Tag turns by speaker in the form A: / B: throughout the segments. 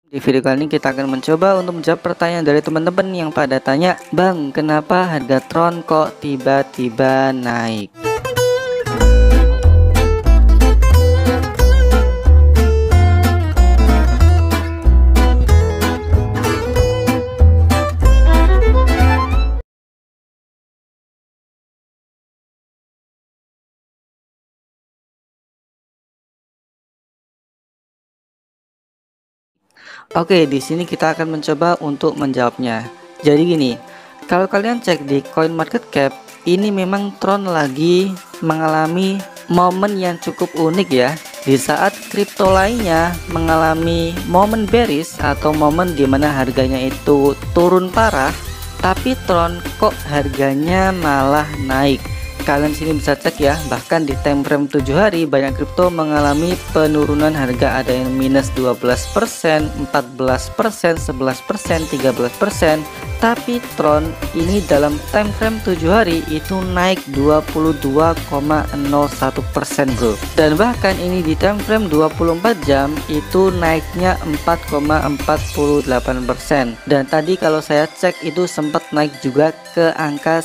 A: Di video kali ini kita akan mencoba untuk menjawab pertanyaan dari teman-teman yang pada tanya, Bang, kenapa harga Tron kok tiba-tiba naik? Oke, di sini kita akan mencoba untuk menjawabnya. Jadi gini, kalau kalian cek di CoinMarketCap, ini memang Tron lagi mengalami momen yang cukup unik ya. Di saat kripto lainnya mengalami momen bearish atau momen dimana harganya itu turun parah, tapi Tron kok harganya malah naik. Kalian sini bisa cek ya, bahkan di time frame 7 hari banyak kripto mengalami penurunan harga, ada yang minus 12%, 14%, 11%, 13%. Tapi Tron ini dalam time frame 7 hari itu naik 22,01% bro. Dan bahkan ini di time frame 24 jam itu naiknya 4,48%. Dan tadi kalau saya cek itu sempat naik juga ke angka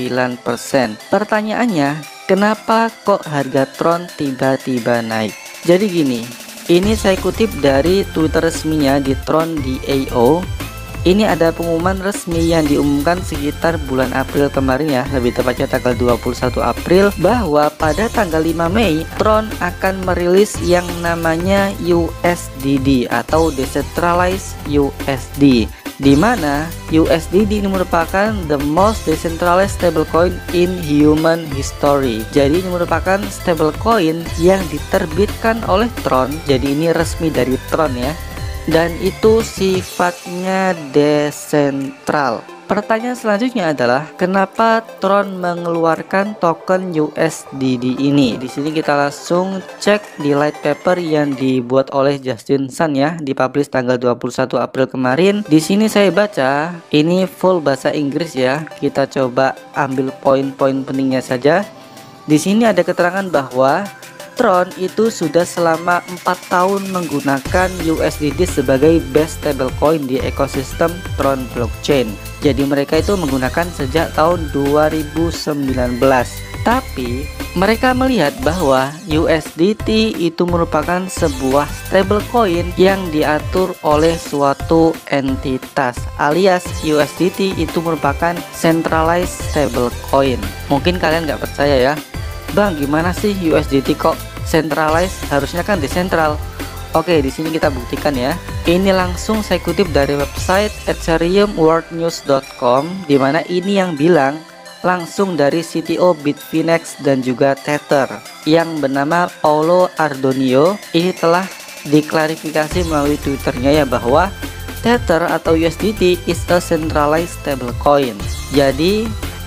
A: 9%. Pertanyaannya, kenapa kok harga Tron tiba-tiba naik? Jadi gini, ini saya kutip dari Twitter resminya di Tron DAO. Ini ada pengumuman resmi yang diumumkan sekitar bulan April kemarin ya, lebih tepatnya tanggal 21 April, bahwa pada tanggal 5 Mei Tron akan merilis yang namanya USDD atau Decentralized USD, di mana USDD ini merupakan the most decentralized stablecoin in human history. Jadi ini merupakan stablecoin yang diterbitkan oleh Tron. Jadi ini resmi dari Tron ya. Dan itu sifatnya desentral. Pertanyaan selanjutnya adalah kenapa Tron mengeluarkan token USDD ini? Di sini kita langsung cek di light paper yang dibuat oleh Justin Sun ya, dipublish tanggal 21 April kemarin. Di sini saya baca, ini full bahasa Inggris ya. Kita coba ambil poin-poin pentingnya saja. Di sini ada keterangan bahwa Tron itu sudah selama 4 tahun menggunakan USDD sebagai base stablecoin di ekosistem Tron blockchain. Jadi mereka itu menggunakan sejak tahun 2019. Tapi mereka melihat bahwa USDT itu merupakan sebuah stablecoin yang diatur oleh suatu entitas, alias USDT itu merupakan centralized stablecoin. Mungkin kalian nggak percaya ya, Bang, gimana sih USDT kok centralized? Harusnya kan desentral. Oke, di sini kita buktikan ya. Ini langsung saya kutip dari website ethereumworldnews.com, di mana ini yang bilang langsung dari CTO Bitfinex dan juga Tether yang bernama Paulo Ardonio. Ini telah diklarifikasi melalui Twitternya ya, bahwa Tether atau USDT is a centralized stablecoin. Jadi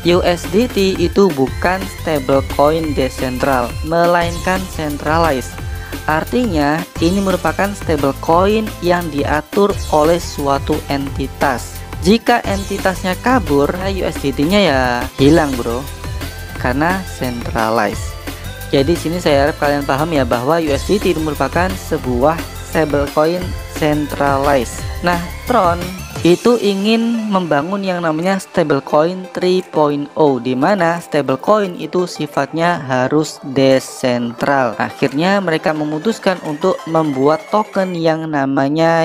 A: USDT itu bukan stablecoin desentral, melainkan centralized. Artinya ini merupakan stablecoin yang diatur oleh suatu entitas. Jika entitasnya kabur, USDT-nya ya hilang bro, karena centralized. Jadi sini saya harap kalian paham ya, bahwa USDT itu merupakan sebuah stablecoin centralized. Nah, Tron itu ingin membangun yang namanya stablecoin 3.0, di mana stablecoin itu sifatnya harus desentral. Akhirnya mereka memutuskan untuk membuat token yang namanya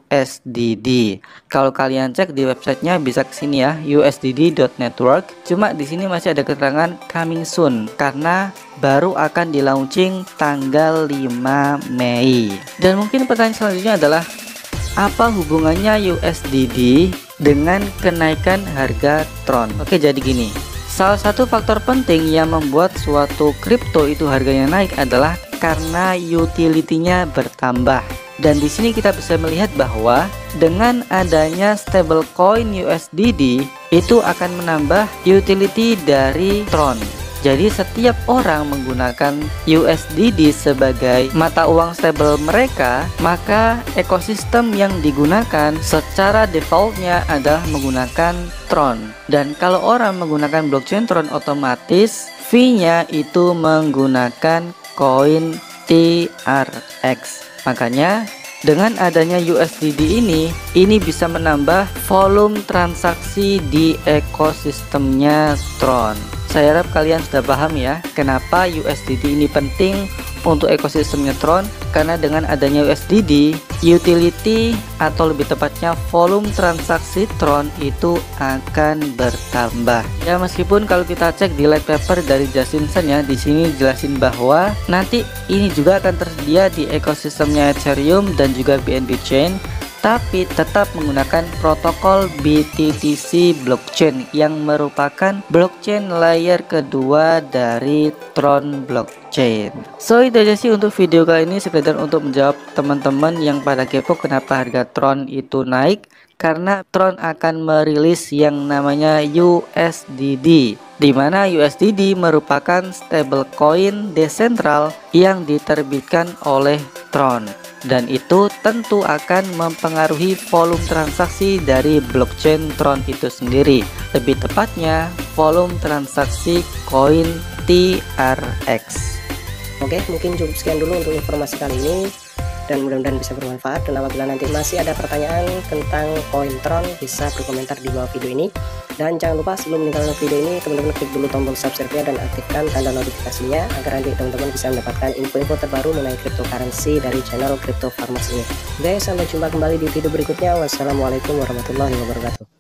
A: USDD. Kalau kalian cek di websitenya bisa kesini ya, usdd.network. Cuma di sini masih ada keterangan coming soon karena baru akan di launching tanggal 5 Mei. Dan mungkin pertanyaan selanjutnya adalah, apa hubungannya USDD dengan kenaikan harga Tron? Oke, jadi gini, salah satu faktor penting yang membuat suatu kripto itu harganya naik adalah karena utility-nya bertambah. Dan di sini kita bisa melihat bahwa dengan adanya stablecoin USDD itu akan menambah utility dari Tron. Jadi setiap orang menggunakan USDD sebagai mata uang stable mereka, maka ekosistem yang digunakan secara defaultnya adalah menggunakan Tron. Dan kalau orang menggunakan blockchain Tron, otomatis fee-nya itu menggunakan koin TRX. Makanya Dengan adanya USDD ini bisa menambah volume transaksi di ekosistemnya Tron. Saya harap kalian sudah paham ya, kenapa USDD ini penting untuk ekosistemnya Tron. Karena dengan adanya USDD, utility atau lebih tepatnya volume transaksi Tron itu akan bertambah. Ya, meskipun kalau kita cek di white paper dari Justin Sun ya, di sini jelasin bahwa nanti ini juga akan tersedia di ekosistemnya Ethereum dan juga BNB Chain, tapi tetap menggunakan protokol BTTC blockchain yang merupakan blockchain layer kedua dari Tron blockchain. So itu aja sih untuk video kali ini, sekedar untuk menjawab teman-teman yang pada kepo kenapa harga Tron itu naik. Karena Tron akan merilis yang namanya USDD, di mana USDD merupakan stablecoin desentral yang diterbitkan oleh Tron, dan itu tentu akan mempengaruhi volume transaksi dari blockchain Tron itu sendiri, lebih tepatnya volume transaksi koin TRX.
B: Oke, mungkin cukup sekian dulu untuk informasi kali ini, dan mudah-mudahan bisa bermanfaat. Dan apabila nanti masih ada pertanyaan tentang koin Tron, bisa berkomentar di bawah video ini. Dan jangan lupa sebelum meninggalkan video ini, teman-teman klik dulu tombol subscribe-nya dan aktifkan tanda notifikasinya, agar nanti teman-teman bisa mendapatkan info-info terbaru mengenai cryptocurrency dari channel Crypto Farmers ini. Oke, sampai jumpa kembali di video berikutnya. Wassalamualaikum warahmatullahi wabarakatuh.